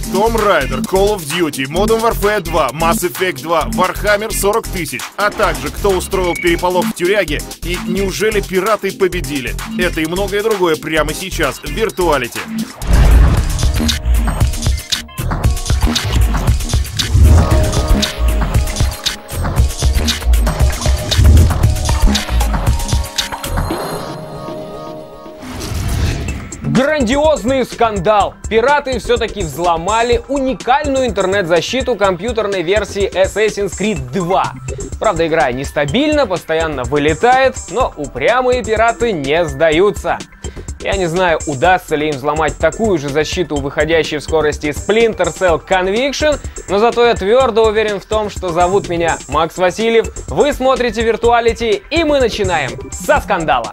Tomb Raider, Call of Duty, Modern Warfare 2, Mass Effect 2, Warhammer 40 000, а также кто устроил переполох в тюряге и неужели пираты победили. Это и многое другое прямо сейчас в Virtuality. Грандиозный скандал! Пираты все-таки взломали уникальную интернет-защиту компьютерной версии Assassin's Creed 2. Правда, игра нестабильна, постоянно вылетает, но упрямые пираты не сдаются. Я не знаю, удастся ли им взломать такую же защиту, выходящей в скорости Splinter Cell Conviction, но зато я твердо уверен в том, что зовут меня Макс Васильев, вы смотрите Virtuality, и мы начинаем со скандала.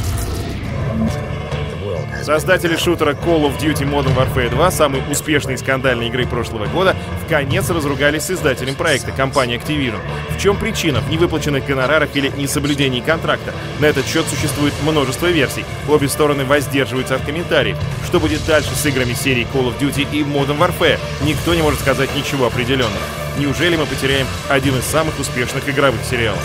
Создатели шутера Call of Duty Modern Warfare 2, самой успешной и скандальной игры прошлого года, вконец разругались с издателем проекта, компанией Activision. В чем причина? В невыплаченных гонорарах или несоблюдении контракта? На этот счет существует множество версий. Обе стороны воздерживаются от комментариев. Что будет дальше с играми серии Call of Duty и Modern Warfare? Никто не может сказать ничего определенного. Неужели мы потеряем один из самых успешных игровых сериалов?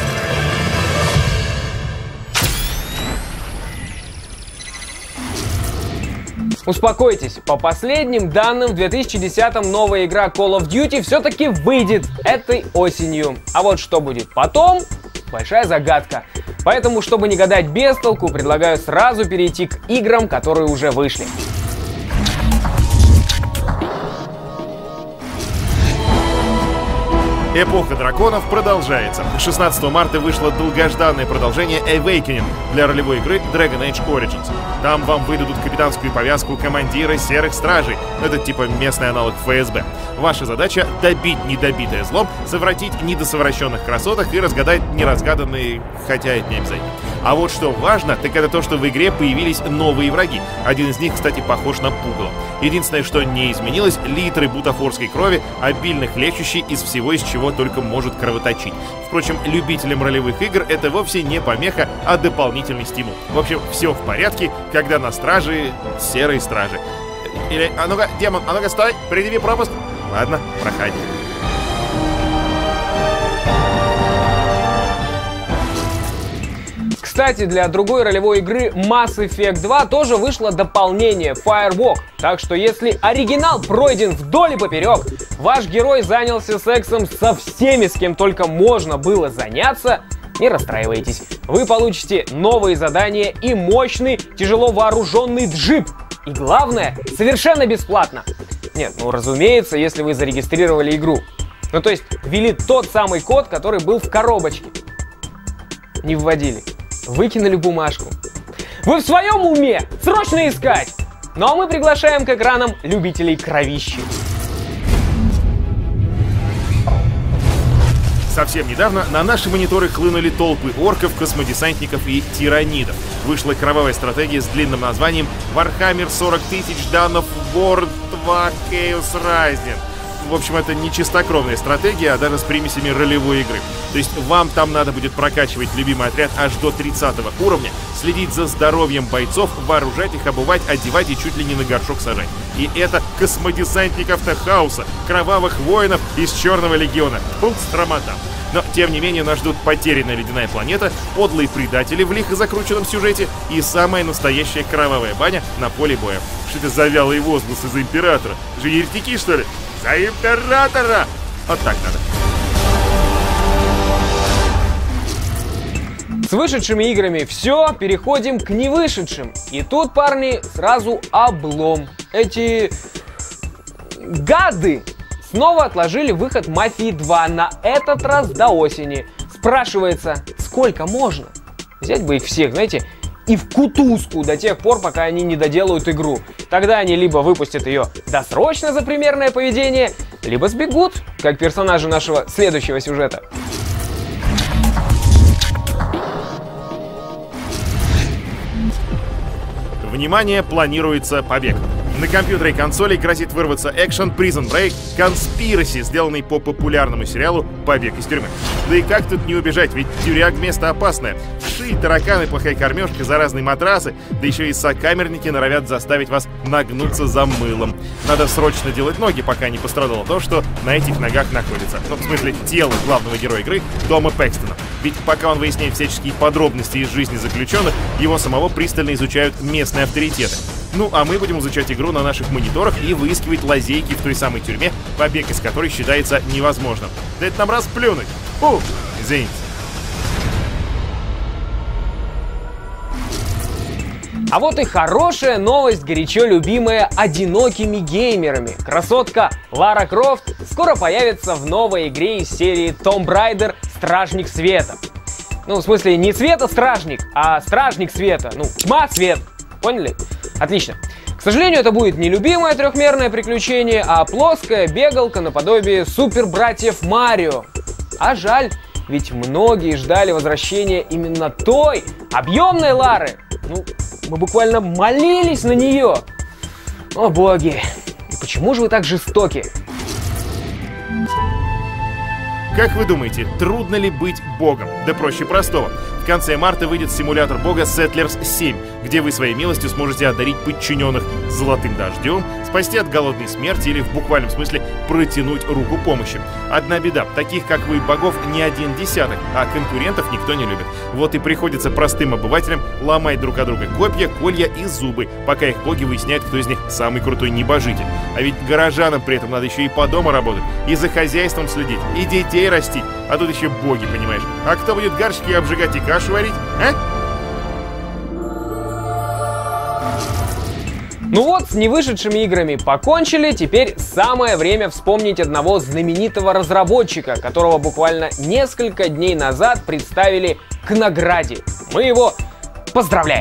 Успокойтесь, по последним данным, в 2010-м новая игра Call of Duty все-таки выйдет этой осенью. А вот что будет потом, большая загадка. Поэтому, чтобы не гадать без толку, предлагаю сразу перейти к играм, которые уже вышли. Эпоха драконов продолжается. 16 марта вышло долгожданное продолжение Awakening для ролевой игры Dragon Age Origins. Там вам выдадут капитанскую повязку командира Серых Стражей. Это типа местный аналог ФСБ. Ваша задача — добить недобитое злом, совратить недосовращенных красоток и разгадать неразгаданные, хотя это не обязательно. А вот что важно, так это то, что в игре появились новые враги. Один из них, кстати, похож на пугало. Единственное, что не изменилось — литры бутафорской крови, обильно хлещущей из всего, из чего только может кровоточить. Впрочем, любителям ролевых игр это вовсе не помеха, а дополнительный стимул. В общем, все в порядке, когда на страже Серые Стражи. Или, а ну-ка, демон, а ну-ка, стой, предъяви пропуск. Ладно, проходи. Кстати, для другой ролевой игры Mass Effect 2 тоже вышло дополнение Firewalk. Так что если оригинал пройден вдоль и поперек, ваш герой занялся сексом со всеми, с кем только можно было заняться, не расстраивайтесь. Вы получите новые задания и мощный, тяжело вооруженный джип. И главное, совершенно бесплатно. Нет, ну разумеется, если вы зарегистрировали игру. Ну то есть ввели тот самый код, который был в коробочке. Не вводили. Выкинули бумажку. Вы в своем уме? Срочно искать! Ну а мы приглашаем к экранам любителей кровищи. Совсем недавно на наши мониторы хлынули толпы орков, космодесантников и тиранидов. Вышла кровавая стратегия с длинным названием Warhammer 40 000 Dawn of War 2 Chaos Rising. В общем, это не чистокровная стратегия, а даже с примесями ролевой игры. То есть вам там надо будет прокачивать любимый отряд аж до 30 уровня, следить за здоровьем бойцов, вооружать их, обувать, одевать и чуть ли не на горшок сажать. И это космодесантников-то хаоса, кровавых воинов из Черного Легиона. Тут стромота. Но, тем не менее, нас ждут потерянная ледяная планета, подлые предатели в лихо закрученном сюжете и самая настоящая кровавая баня на поле боя. Что это за вялые возгласы за императора? Же еретики, что ли? За императора! Вот так надо. С вышедшими играми все, переходим к невышедшим. И тут, парни, сразу облом. Эти гады снова отложили выход Мафии 2, на этот раз до осени. Спрашивается, сколько можно? Взять бы их всех, знаете, и в кутузку до тех пор, пока они не доделают игру. Тогда они либо выпустят ее досрочно за примерное поведение, либо сбегут, как персонажи нашего следующего сюжета. Внимание, планируется побег. На компьютере и консоли грозит вырваться экшен Prison Break Conspiracy, сделанный по популярному сериалу «Побег из тюрьмы». Да и как тут не убежать, ведь тюряг место опасное. Вши, тараканы, плохая кормежка, заразные матрасы, да еще и сокамерники норовят заставить вас нагнуться за мылом. Надо срочно делать ноги, пока не пострадало то, что на этих ногах находится. Ну, в смысле, тело главного героя игры Тома Пэкстона. Ведь пока он выясняет всяческие подробности из жизни заключенных, его самого пристально изучают местные авторитеты. Ну, а мы будем изучать игру на наших мониторах и выискивать лазейки в той самой тюрьме, побег из которой считается невозможным. Да это нам расплюнуть. Фу, извините. А вот и хорошая новость, горячо любимая одинокими геймерами. Красотка Лара Крофт скоро появится в новой игре из серии Tomb Raider Стражник Света. Ну, в смысле, не Света-стражник, а Стражник Света. Ну, тьма свет. Поняли? Отлично. К сожалению, это будет не любимое трехмерное приключение, а плоская бегалка наподобие супер-братьев Марио. А жаль, ведь многие ждали возвращения именно той объемной Лары. Ну, мы буквально молились на нее. О боги, и почему же вы так жестоки? Как вы думаете, трудно ли быть богом? Да проще простого. В конце марта выйдет симулятор бога Settlers 7, где вы своей милостью сможете одарить подчиненных золотым дождем, спасти от голодной смерти или в буквальном смысле протянуть руку помощи. Одна беда, таких как вы богов не 1/10, а конкурентов никто не любит. Вот и приходится простым обывателям ломать друг от друга копья, колья и зубы, пока их боги выясняют, кто из них самый крутой небожитель. А ведь горожанам при этом надо еще и по дому работать, и за хозяйством следить, и детей растить, а тут еще боги, понимаешь. А кто будет горшки обжигать и кашу варить, а? Ну вот, с невышедшими играми покончили, теперь самое время вспомнить одного знаменитого разработчика, которого буквально несколько дней назад представили к награде. Мы его поздравляем!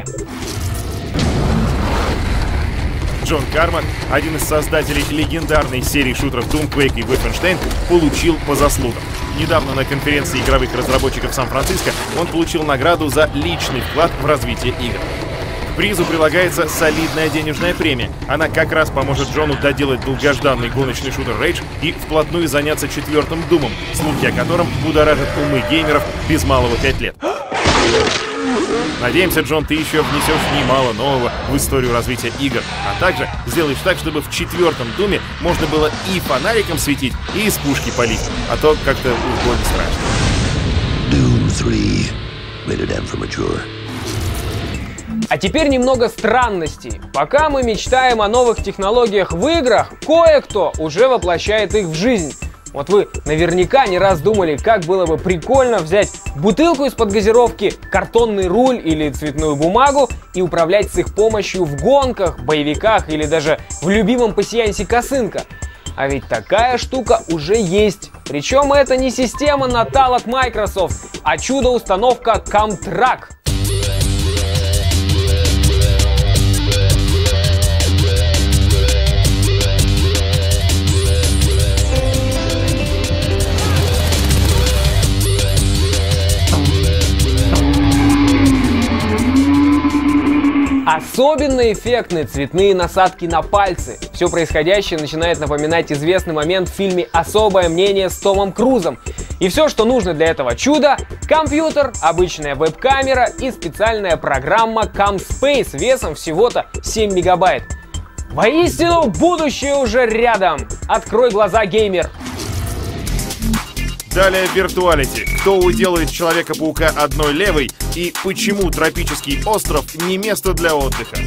Джон Кармак, один из создателей легендарной серии шутеров Doom, Quake и Wolfenstein, получил по заслугам. Недавно на конференции игровых разработчиков Сан-Франциско он получил награду за личный вклад в развитие игр. К призу прилагается солидная денежная премия. Она как раз поможет Джону доделать долгожданный гоночный шутер Rage и вплотную заняться четвертым Думом, слухи о котором будоражат умы геймеров без малого 5 лет. Надеемся, Джон, ты еще внесешь немало нового в историю развития игр, а также сделаешь так, чтобы в четвертом Думе можно было и фонариком светить, и из пушки палить, а то как-то уж больно страшно. Doom 3. Rated M for mature. А теперь немного странностей. Пока мы мечтаем о новых технологиях в играх, кое-кто уже воплощает их в жизнь. Вот вы наверняка не раз думали, как было бы прикольно взять бутылку из-под газировки, картонный руль или цветную бумагу и управлять с их помощью в гонках, боевиках или даже в любимом пасьянсе косынка. А ведь такая штука уже есть. Причем это не система Natal от Microsoft, а чудо-установка Comtrack. Особенно эффектны цветные насадки на пальцы. Все происходящее начинает напоминать известный момент в фильме «Особое мнение» с Томом Крузом. И все, что нужно для этого чуда — компьютер, обычная веб-камера и специальная программа CamSpace весом всего-то 7 мегабайт. Воистину, будущее уже рядом! Открой глаза, геймер! Далее виртуалити. Кто уделает Человека-паука одной левой и почему тропический остров не место для отдыха.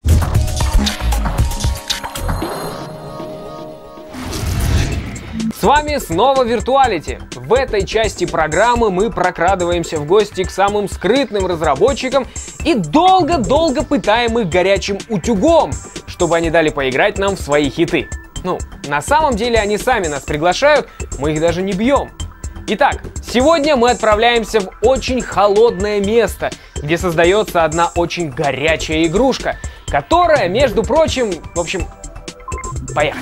С вами снова Виртуалити. В этой части программы мы прокрадываемся в гости к самым скрытным разработчикам и долго-долго пытаем их горячим утюгом, чтобы они дали поиграть нам в свои хиты. Ну, на самом деле они сами нас приглашают, мы их даже не бьем. Итак, сегодня мы отправляемся в очень холодное место, где создается одна очень горячая игрушка, которая, между прочим, в общем, поехали.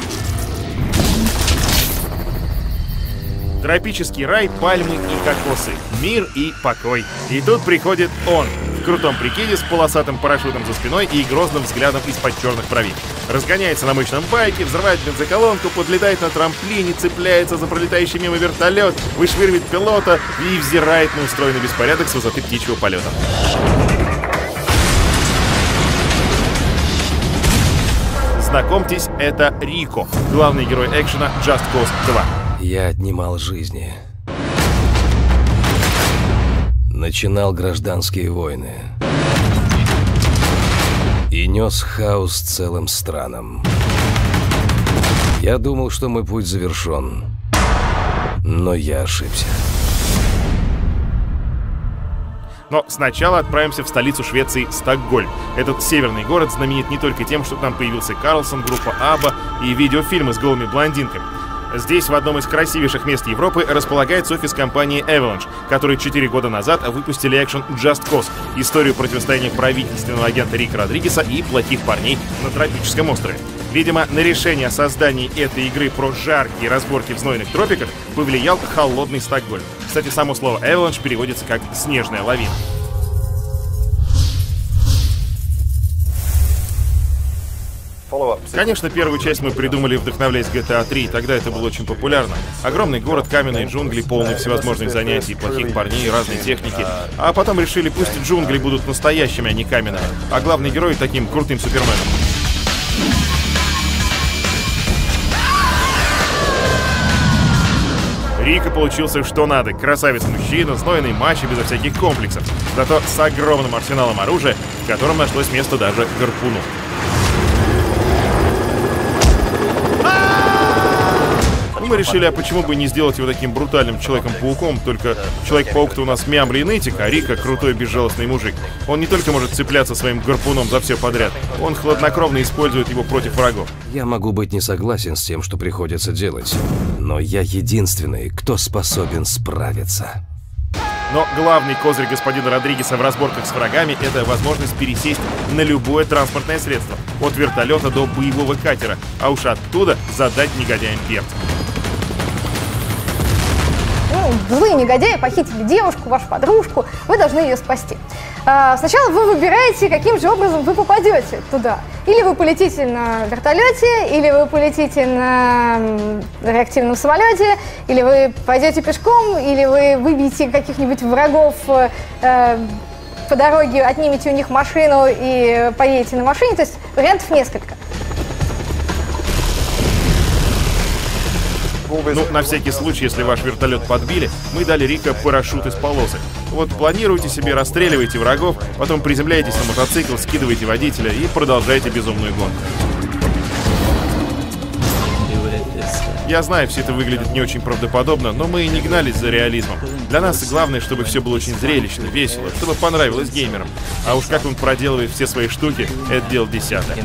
Тропический рай, пальмы и кокосы, мир и покой. И тут приходит он. В крутом прикиде с полосатым парашютом за спиной и грозным взглядом из-под черных бровей. Разгоняется на мощном байке, взрывает бензоколонку, подлетает на трамплине, цепляется за пролетающий мимо вертолет, вышвыривает пилота и взирает на устроенный беспорядок с высоты птичьего полета. Знакомьтесь, это Рико, главный герой экшена Just Cause 2. Я отнимал жизни. Начинал гражданские войны. И нес хаос целым странам. Я думал, что мой путь завершен. Но я ошибся. Но сначала отправимся в столицу Швеции, Стокгольм. Этот северный город знаменит не только тем, что там появился Карлсон, группа Абба и видеофильмы с голыми блондинками. Здесь, в одном из красивейших мест Европы, располагается офис компании Avalanche, которые 4 года назад выпустили экшен Just Cause, историю противостояния правительственного агента Рика Родригеса и плохих парней на тропическом острове. Видимо, на решение о создании этой игры про жаркие разборки в знойных тропиках повлиял холодный Стокгольм. Кстати, само слово Avalanche переводится как «снежная лавина». Конечно, первую часть мы придумали, вдохновляясь GTA 3, тогда это было очень популярно. Огромный город, каменные джунгли, полный всевозможных занятий, плохих парней, разной техники. А потом решили, пусть джунгли будут настоящими, а не каменными, а главный герой таким крутым суперменом. Рико получился что надо. Красавец-мужчина, знойный мачо безо всяких комплексов. Зато с огромным арсеналом оружия, в котором нашлось место даже гарпуну. Мы решили, а почему бы не сделать его таким брутальным Человеком-пауком, только Человек-паук-то у нас мямли и нытик, а Рико крутой безжалостный мужик. Он не только может цепляться своим гарпуном за все подряд, он хладнокровно использует его против врагов. Я могу быть не согласен с тем, что приходится делать, но я единственный, кто способен справиться. Но главный козырь господина Родригеса в разборках с врагами — это возможность пересесть на любое транспортное средство, от вертолета до боевого катера, а уж оттуда задать негодяям перца. Злые негодяи похитили девушку, вашу подружку, вы должны ее спасти. Сначала вы выбираете, каким же образом вы попадете туда. Или вы полетите на вертолете, или вы полетите на реактивном самолете, или вы пойдете пешком, или вы выбьете каких-нибудь врагов по дороге, отнимете у них машину и поедете на машине. То есть вариантов несколько. Ну, на всякий случай, если ваш вертолет подбили, мы дали Рико парашют из полосок. Вот планируйте себе, расстреливайте врагов, потом приземляйтесь на мотоцикл, скидывайте водителя и продолжайте безумную гонку. Я знаю, все это выглядит не очень правдоподобно, но мы и не гнались за реализмом. Для нас главное, чтобы все было очень зрелищно, весело, чтобы понравилось геймерам. А уж как он проделывает все свои штуки, это дело десятое.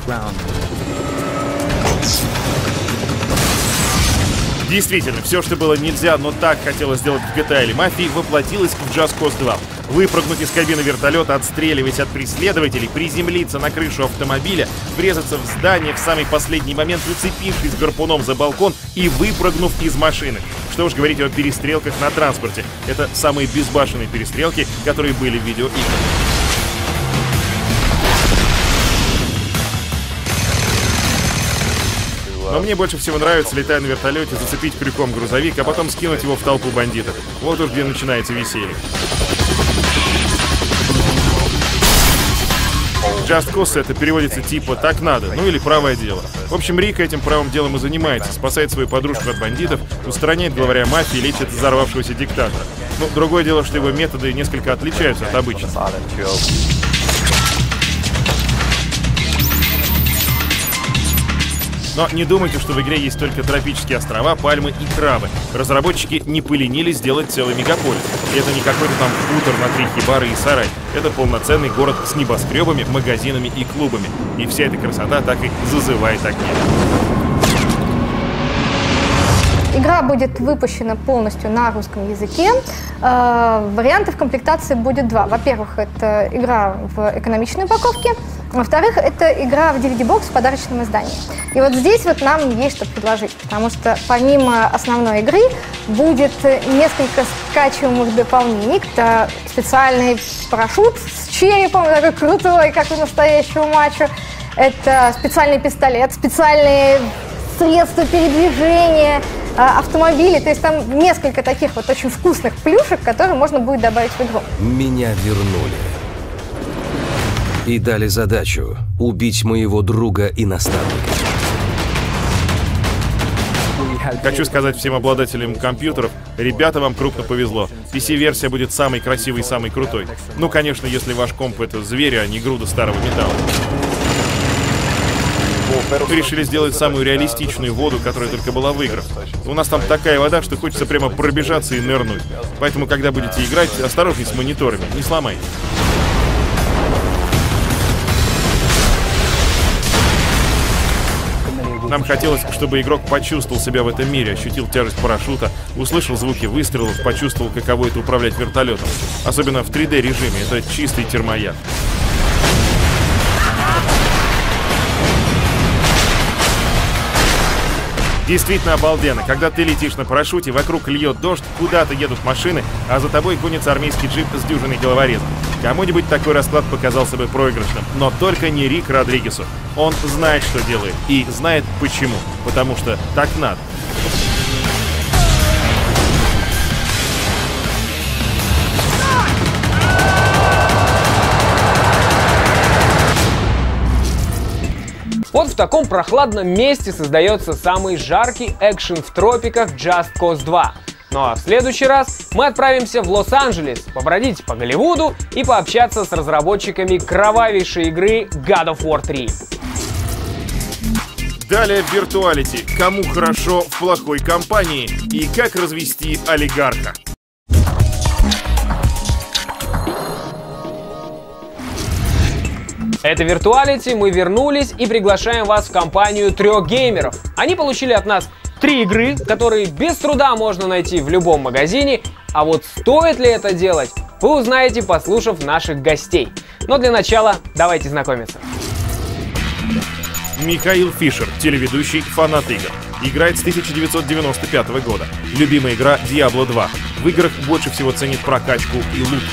Действительно, все, что было нельзя, но так хотелось сделать в GTA или Мафии, воплотилось в Just Cause 2. Выпрыгнуть из кабины вертолета, отстреливать от преследователей, приземлиться на крышу автомобиля, врезаться в здание в самый последний момент, уцепившись гарпуном за балкон и выпрыгнув из машины. Что уж говорить о перестрелках на транспорте. Это самые безбашенные перестрелки, которые были в видеоиграх. Но мне больше всего нравится, летая на вертолете, зацепить крюком грузовик, а потом скинуть его в толпу бандитов. Вот уж где начинается веселье. Just Cause это переводится типа «так надо», ну или «правое дело». В общем, Рико этим правым делом и занимается, спасает свою подружку от бандитов, устраняет главаря мафии и лечит взорвавшегося диктатора. Ну, другое дело, что его методы несколько отличаются от обычных. Но не думайте, что в игре есть только тропические острова, пальмы и крабы. Разработчики не поленились сделать целый мегаполис. И это не какой-то там хутор на 3 хибары и сарай. Это полноценный город с небоскребами, магазинами и клубами. И вся эта красота так и зазывает огня. Игра будет выпущена полностью на русском языке. Вариантов комплектации будет 2. Во-первых, это игра в экономичной упаковке. Во-вторых, это игра в DVD-бокс в подарочном издании. И вот здесь вот нам есть что предложить, потому что помимо основной игры будет несколько скачиваемых дополнений. Это специальный парашют с черепом, такой крутой, как у настоящего мачо. Это специальный пистолет, специальные средства передвижения, автомобили. То есть там несколько таких вот очень вкусных плюшек, которые можно будет добавить в игру. Меня вернули. И дали задачу убить моего друга и наставника. Хочу сказать всем обладателям компьютеров, ребята, вам крупно повезло. PC-версия будет самой красивой и самой крутой. Ну, конечно, если ваш комп — это зверь, а не груда старого металла. Мы решили сделать самую реалистичную воду, которая только была в играх. У нас там такая вода, что хочется прямо пробежаться и нырнуть. Поэтому, когда будете играть, осторожней с мониторами, не сломайте. Нам хотелось, чтобы игрок почувствовал себя в этом мире, ощутил тяжесть парашюта, услышал звуки выстрелов, почувствовал, каково это управлять вертолетом. Особенно в 3D-режиме, это чистый термояд. Действительно обалденно. Когда ты летишь на парашюте, вокруг льет дождь, куда-то едут машины, а за тобой гонится армейский джип с дюжиной головорезов. Кому-нибудь такой расклад показался бы проигрышным, но только не Рик Родригесу. Он знает, что делает, и знает почему. Потому что так надо. Вот в таком прохладном месте создается самый жаркий экшен в тропиках Just Cause 2. Ну а в следующий раз мы отправимся в Лос-Анджелес, побродить по Голливуду и пообщаться с разработчиками кровавейшей игры God of War 3. Далее виртуалити. Кому хорошо в плохой компании и как развести олигарха. Это Virtuality, мы вернулись и приглашаем вас в компанию 3 геймеров. Они получили от нас 3 игры, которые без труда можно найти в любом магазине, а вот стоит ли это делать, вы узнаете, послушав наших гостей. Но для начала давайте знакомиться. Михаил Фишер, телеведущий, фанат игр. Играет с 1995 года. Любимая игра Diablo 2. В играх больше всего ценит прокачку и лут.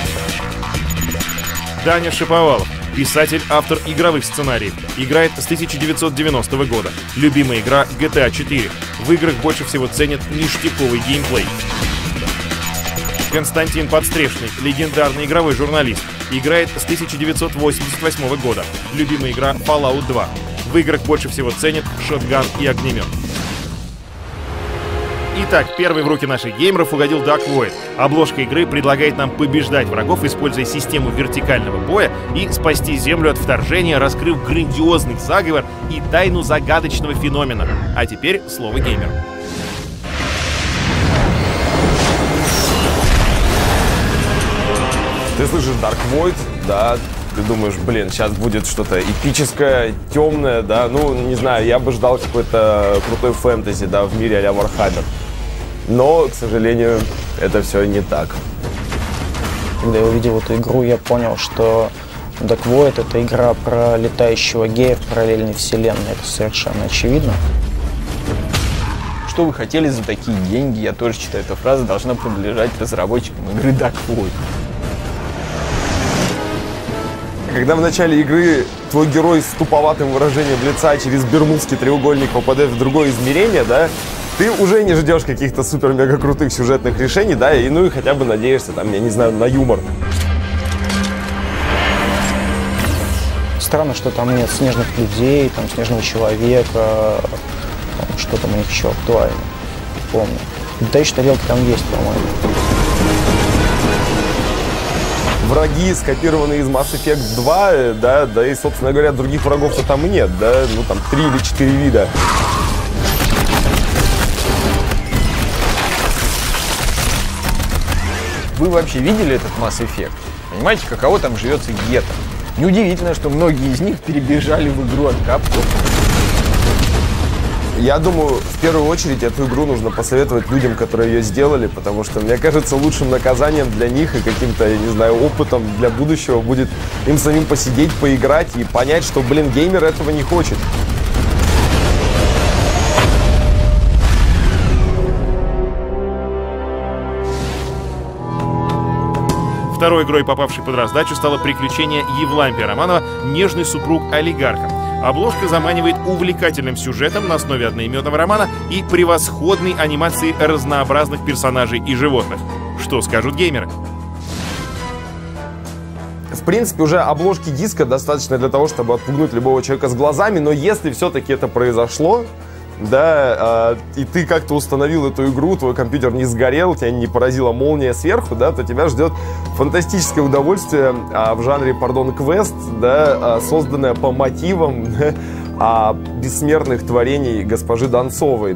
Даня Шиповалов. Писатель, автор игровых сценариев. Играет с 1990 года. Любимая игра GTA 4. В играх больше всего ценят ништяковый геймплей. Константин Подстрешный, легендарный игровой журналист. Играет с 1988 года. Любимая игра Fallout 2. В играх больше всего ценят шотган и огнемет. Итак, первый в руки наших геймеров угодил Dark Void. Обложка игры предлагает нам побеждать врагов, используя систему вертикального боя и спасти Землю от вторжения, раскрыв грандиозный заговор и тайну загадочного феномена. А теперь слово геймеру. Ты слышишь Dark Void, да, ты думаешь, блин, сейчас будет что-то эпическое, темное, да, ну, не знаю, я бы ждал какой-то крутой фэнтези, да, в мире а-ля Warhammer. Но, к сожалению, это все не так. Когда я увидел эту игру, я понял, что Dark Void — это игра про летающего гея в параллельной вселенной, это совершенно очевидно. Что вы хотели за такие деньги? Я тоже считаю, эта фраза должна принадлежать разработчикам игры Dark Void. Когда в начале игры твой герой с туповатым выражением лица через бермудский треугольник попадает в другое измерение, да, ты уже не ждешь каких-то супер-мега крутых сюжетных решений, да, и ну и хотя бы надеешься, там, я не знаю, на юмор. Странно, что там нет снежных людей, там снежного человека, там, что там у них еще актуально, не помню. Летающие тарелки там есть, по-моему. Враги, скопированные из Mass Effect 2, да и, собственно говоря, других врагов-то там и нет, да, ну там 3 или 4 вида. Вы вообще видели этот Mass Effect? Понимаете, каково там живется гетто? Неудивительно, что многие из них перебежали в игру от Capcom. Я думаю, в первую очередь эту игру нужно посоветовать людям, которые ее сделали, потому что, мне кажется, лучшим наказанием для них и каким-то, я не знаю, опытом для будущего будет им самим посидеть, поиграть и понять, что, блин, геймер этого не хочет. Второй игрой, попавшей под раздачу, стало «Приключение Евлампия Романова. Нежный супруг олигарха». Обложка заманивает увлекательным сюжетом на основе одноименного романа и превосходной анимацией разнообразных персонажей и животных. Что скажут геймеры? В принципе, уже обложки диска достаточно для того, чтобы отпугнуть любого человека с глазами, но если все-таки это произошло, да, и ты как-то установил эту игру, твой компьютер не сгорел, тебя не поразила молния сверху, да, то тебя ждет фантастическое удовольствие в жанре, квест, да, созданное по мотивам бессмертных творений госпожи Донцовой.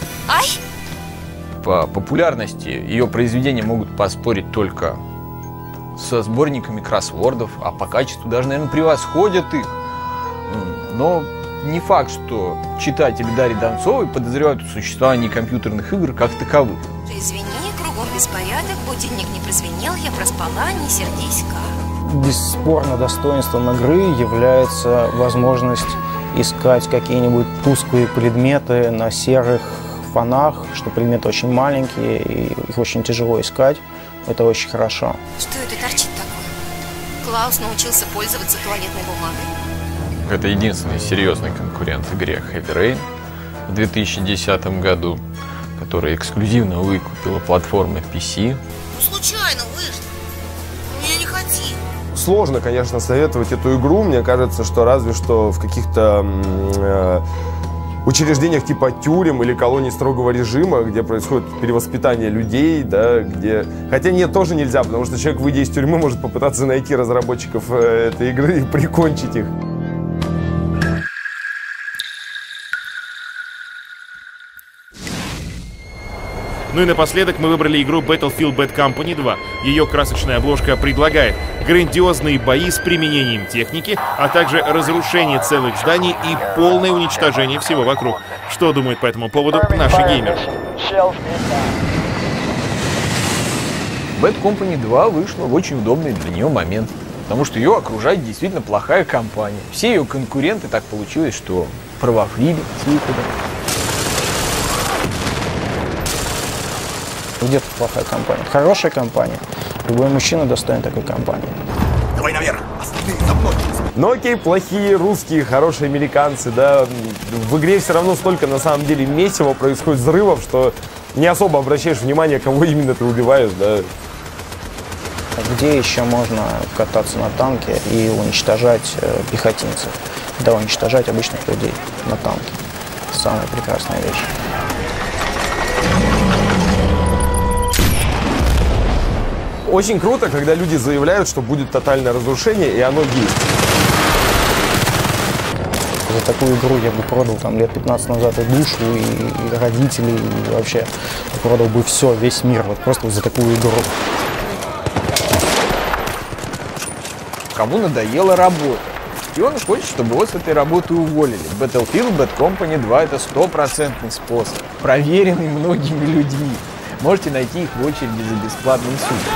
По популярности ее произведения могут поспорить только со сборниками кроссвордов, а по качеству даже, наверное, превосходят их. Но не факт, что читатели Дарьи Донцовой подозревают в существовании компьютерных игр как таковых. Извини, кругом беспорядок, будильник не прозвенел, я проспала, не сердись-ка. Бесспорно, достоинством игры является возможность искать какие-нибудь тусклые предметы на серых фонах, что предметы очень маленькие и их очень тяжело искать. Это очень хорошо. Что это торчит такое? Клаус научился пользоваться туалетной бумагой. Это единственный серьезный конкурент игре Heavy Rain в 2010 году, которая эксклюзивно выкупила платформы PC. Случайно вышло. Я не хотел. Сложно, конечно, советовать эту игру. Мне кажется, что разве что в каких-то учреждениях типа тюрем или колоний строгого режима, где происходит перевоспитание людей, да, где... Хотя нет, тоже нельзя, потому что человек, выйдя из тюрьмы, может попытаться найти разработчиков этой игры и прикончить их. Ну и напоследок мы выбрали игру Battlefield Bad Company 2. Ее красочная обложка предлагает грандиозные бои с применением техники, а также разрушение целых зданий и полное уничтожение всего вокруг. Что думают по этому поводу наши геймеры? Bad Company 2 вышла в очень удобный для нее момент, потому что ее окружает действительно плохая компания. Все ее конкуренты, так получилось, что провафлили с выходом. Где тут плохая компания? Хорошая компания. Любой мужчина достоин такой компании. Давай наверх, остальные за мной. Но окей, плохие русские, хорошие американцы, да. В игре все равно столько, на самом деле, месиво происходит взрывов, что не особо обращаешь внимание, кого именно ты убиваешь, да. Где еще можно кататься на танке и уничтожать пехотинцев? Да, уничтожать обычных людей на танке. Самая прекрасная вещь. Очень круто, когда люди заявляют, что будет тотальное разрушение, и оно есть. За такую игру я бы продал там лет 15 назад и душу, и родителей, и вообще продал бы все, весь мир, вот просто за такую игру. Кому надоела работа, и он хочет, чтобы его с этой работы уволили. Battlefield Bad Company 2 — это стопроцентный способ, проверенный многими людьми. Можете найти их в очереди за бесплатным судом.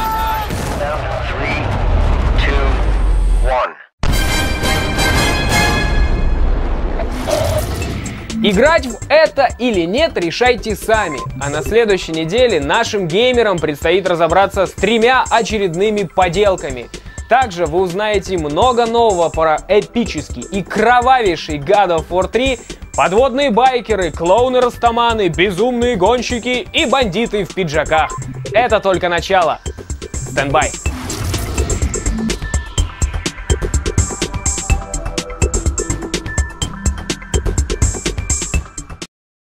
Играть в это или нет, решайте сами. А на следующей неделе нашим геймерам предстоит разобраться с 3 очередными поделками. Также вы узнаете много нового про эпический и кровавейший God of War 3, подводные байкеры, клоуны-растаманы, безумные гонщики и бандиты в пиджаках. Это только начало. Стендбай.